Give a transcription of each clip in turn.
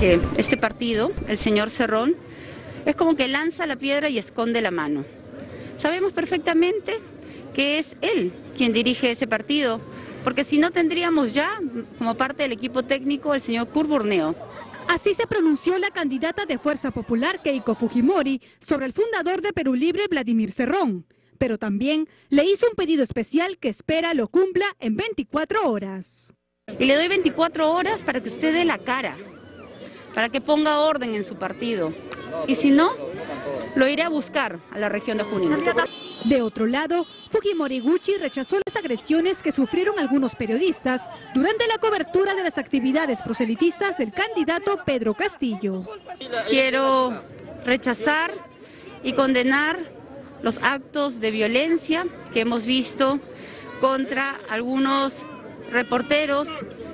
que este partido, el señor Cerrón, es como que lanza la piedra y esconde la mano. Sabemos perfectamente que es él quien dirige ese partido, porque si no tendríamos ya, como parte del equipo técnico, el señor Kurt Burneo. Así se pronunció la candidata de Fuerza Popular, Keiko Fujimori, sobre el fundador de Perú Libre, Vladimir Cerrón. Pero también le hizo un pedido especial que espera lo cumpla en 24 horas. Y le doy 24 horas para que usted dé la cara, para que ponga orden en su partido. Y si no, lo iré a buscar a la región de Junín. De otro lado, Fujimori Gucci rechazó las agresiones que sufrieron algunos periodistas durante la cobertura de las actividades proselitistas del candidato Pedro Castillo. Quiero rechazar y condenar los actos de violencia que hemos visto contra algunos reporteros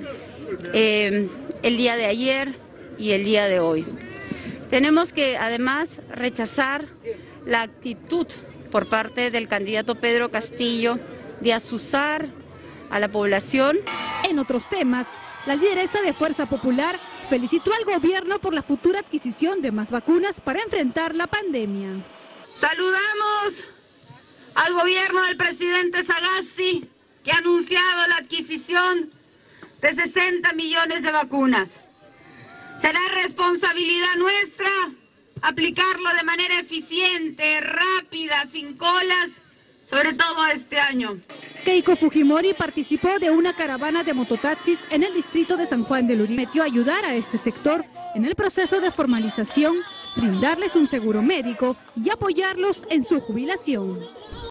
el día de ayer y el día de hoy. Tenemos que además rechazar la actitud por parte del candidato Pedro Castillo de azuzar a la población. En otros temas, la lideresa de Fuerza Popular felicitó al gobierno por la futura adquisición de más vacunas para enfrentar la pandemia. Saludamos al gobierno del presidente Sagasti, que ha anunciado la adquisición de 60 millones de vacunas. Será responsabilidad nuestra aplicarlo de manera eficiente, rápida, sin colas, sobre todo este año. Keiko Fujimori participó de una caravana de mototaxis en el distrito de San Juan del Uribe. Prometió ayudar a este sector en el proceso de formalización, brindarles un seguro médico y apoyarlos en su jubilación.